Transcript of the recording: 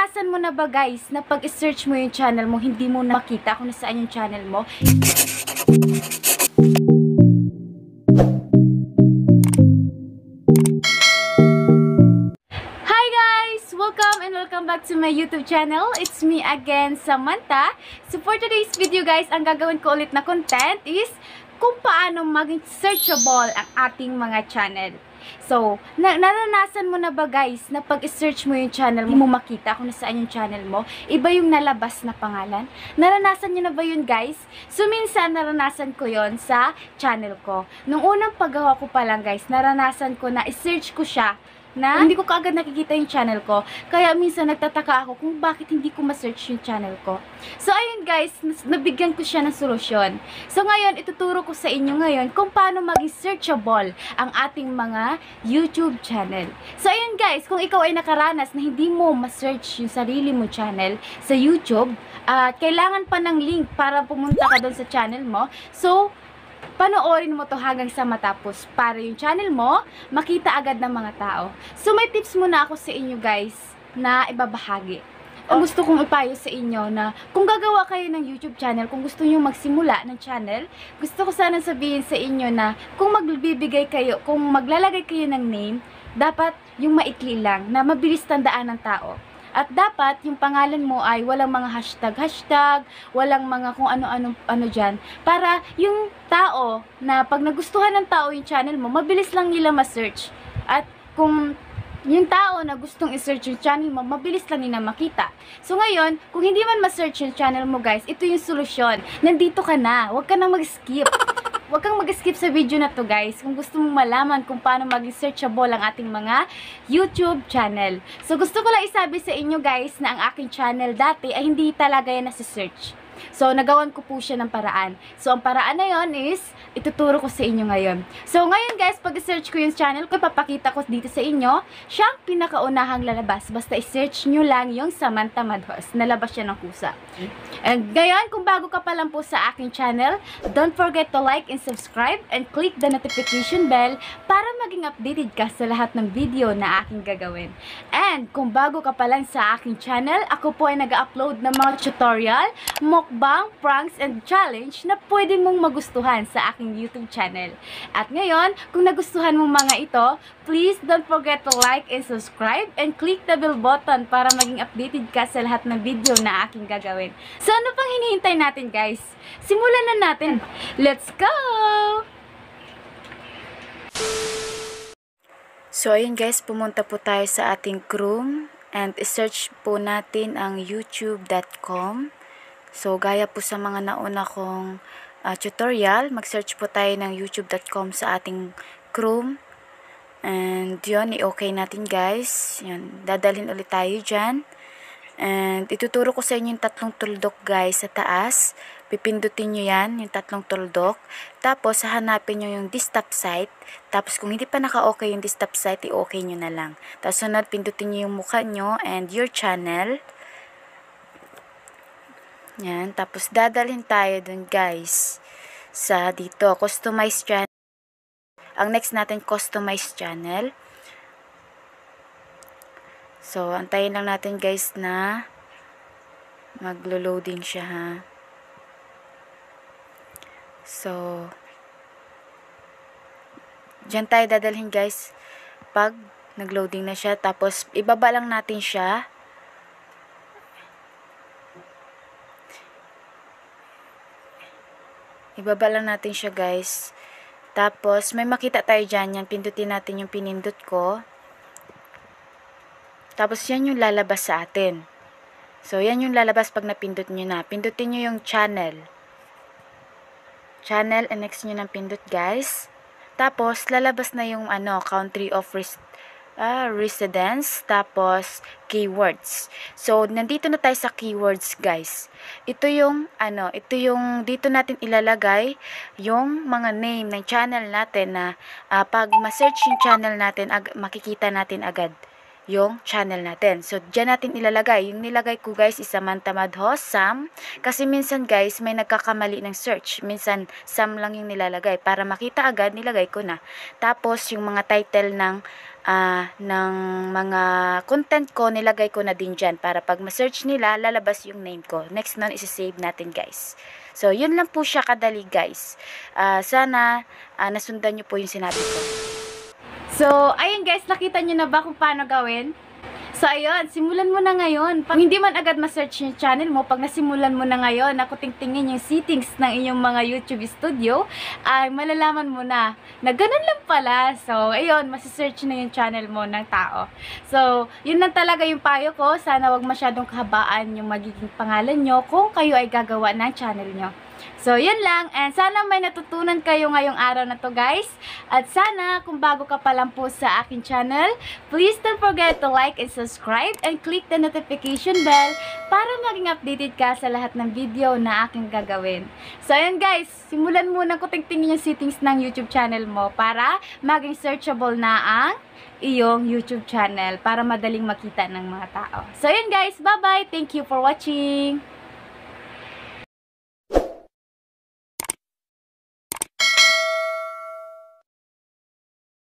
Naranasan mo na ba guys na pag i-search mo yung channel mo, hindi mo nakita kung nasaan yung channel mo? Hi guys! Welcome back to my YouTube channel. It's me again, Samantha. So for today's video guys, ang gagawin ko ulit na content is kung paano maging searchable ang ating mga channel. So, naranasan mo na ba guys na pag i-search mo yung channel mo, hindi mo makita kung nasaan yung channel mo? Iba yung nalabas na pangalan? Naranasan nyo na ba yun guys? So, minsan naranasan ko yon sa channel ko. Nung unang paggawa ko pa lang guys, naranasan ko na i-search ko siya na hindi ko kaagad nakikita yung channel ko. Kaya minsan nagtataka ako kung bakit hindi ko ma-search yung channel ko. So ayun guys, nabigyan ko siya ng solusyon. So ngayon, ituturo ko sa inyo ngayon kung paano maging searchable ang ating mga YouTube channel. So ayun guys, kung ikaw ay nakaranas na hindi mo ma-search yung sarili mo channel sa YouTube, kailangan pa ng link para pumunta ka doon sa channel mo. So panoorin mo to hanggang sa matapos para yung channel mo makita agad ng mga tao. So may tips muna ako sa inyo guys na ibabahagi. Ang gusto kong ipayo sa inyo na kung gagawa kayo ng YouTube channel, kung gusto niyo magsimula ng channel, gusto ko sana sabihin sa inyo na kung magbibigay kayo, kung maglalagay kayo ng name, dapat yung maikli lang na mabilis tandaan ng tao. At dapat yung pangalan mo ay walang mga hashtag, walang mga kung ano dyan. Para yung tao na pag nagustuhan ng tao yung channel mo, mabilis lang nila ma-search. At kung yung tao na gustong i-search yung channel mo, mabilis lang nila makita. So ngayon, kung hindi man ma-search yung channel mo guys, ito yung solusyon. Nandito ka na, huwag ka nang mag-skip. Huwag kang mag-skip sa video na to guys kung gusto mong malaman kung paano maging searchable ang ating mga YouTube channel. So gusto ko lang isabi sa inyo guys na ang aking channel dati ay hindi talaga yan nasi-search. So nagawan ko po siya ng paraan. So ang paraan na yon is ituturo ko sa inyo ngayon. So ngayon guys, pag i-search ko yung channel ko, papakita ko dito sa inyo, siyang pinakaunahang lalabas. Basta i-search nyo lang yung Samantha Madhos. Nalabas siya ng kusa. And ngayon, kung bago ka pa lang po sa aking channel, don't forget to like and subscribe and click the notification bell para maging updated ka sa lahat ng video na aking gagawin. And kung bago ka pa lang sa aking channel, ako po ay nag-upload ng mga tutorial, mukbang, pranks, and challenge na pwede mong magustuhan sa aking YouTube channel. At ngayon, kung nagustuhan mo mga ito, please don't forget to like and subscribe and click the bell button para maging updated ka sa lahat ng video na aking gagawin. So ano pang hinihintay natin guys? Simulan na natin. Let's go! So ayun guys, pumunta po tayo sa ating Chrome and i-search po natin ang youtube.com. So gaya po sa mga nauna kong tutorial, mag-search po tayo ng youtube.com sa ating Chrome. And yun, i-okay natin guys. Yun, dadalhin ulit tayo dyan. And ituturo ko sa inyo yung tatlong tuldok guys sa taas. Pipindutin nyo yan, yung tatlong tuldok. Tapos, hahanapin nyo yung desktop site. Tapos, kung hindi pa naka-okay yung desktop site, i-okay nyo na lang. Tapos, sunod, pindutin nyo yung mukha nyo and your channel. Yan. Tapos, dadalhin tayo dun guys sa dito, customize channel. Ang next natin, customize channel. So, antayin lang natin guys na maglo-loading siya ha. So, dyan tayo dadalhin guys pag nag-loading na siya. Tapos, ibaba lang natin siya. Ibaba lang natin siya guys. Tapos, may makita tayo dyan. Yan, pindutin natin yung pinindot ko. Tapos, yan yung lalabas sa atin. So, yan yung lalabas pag napindot nyo na. Pindutin nyo yung channel. Channel, and next nyo ng pindot guys. Tapos, lalabas na yung country of residence. Tapos, keywords. So, nandito na tayo sa keywords guys. Ito yung, dito natin ilalagay yung mga name ng channel natin na pag ma-search yung channel natin, makikita natin agad yung channel natin. So, dyan natin ilalagay. Yung nilagay ko guys is Samantha Madhos, Sam. Kasi minsan guys, may nagkakamali ng search. Minsan, Sam lang yung nilalagay. Para makita agad, nilagay ko na. Tapos, yung mga title ng mga content ko, nilagay ko na din dyan. Para pag ma-search nila, lalabas yung name ko. Next nun, isa-save natin guys. So, yun lang po siya kadali guys. Sana, nasundan nyo po yung sinabi ko. So, ayun guys, nakita nyo na ba kung paano gawin? So, ayun, simulan mo na ngayon. Pag hindi man agad ma-search yung channel mo, pag nasimulan mo na ngayon, ako tingtingin yung settings ng inyong mga YouTube studio, ay malalaman mo na ganun lang pala. So, ayun, masisearch na yung channel mo ng tao. So, yun lang talaga yung payo ko. Sana wag masyadong kahabaan yung magiging pangalan nyo kung kayo ay gagawa ng channel nyo. So, yun lang. And sana may natutunan kayo ngayong araw na to guys. At sana, kung bago ka pa lang po sa akin channel, please don't forget to like and subscribe and click the notification bell para maging updated ka sa lahat ng video na aking gagawin. So, yun guys. Simulan muna ko tingtingin yung settings ng YouTube channel mo para maging searchable na ang iyong YouTube channel para madaling makita ng mga tao. So, yun guys. Bye-bye. Thank you for watching.